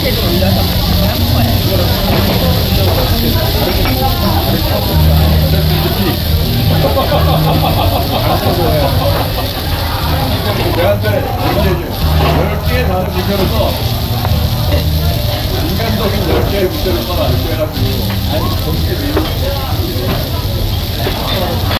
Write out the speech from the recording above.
야채를 올려서 한 거예요. 내한테 이제 10개의 다른 문제로서 인간적인 10개의 문제를 써라 이렇게 해가지고 아니 거기에